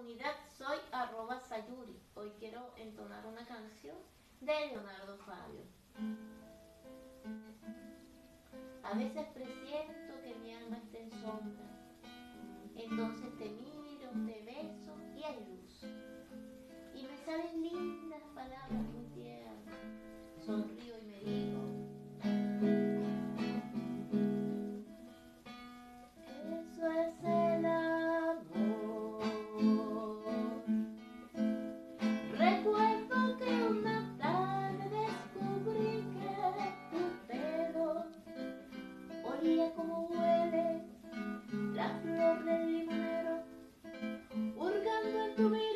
comunidad, soy @sayuri. Hoy quiero entonar una canción de Leonardo Fabio. A veces presiento que mi alma está en sombra, entonces te miro, te beso y hay luz. Y me salen lindas palabras muy tiernas, sonrío y me digo, eso es el amor. Recuerdo que una tarde descubrí que tu pelo olía como huele la flor del limonero, hurgando en tu vida.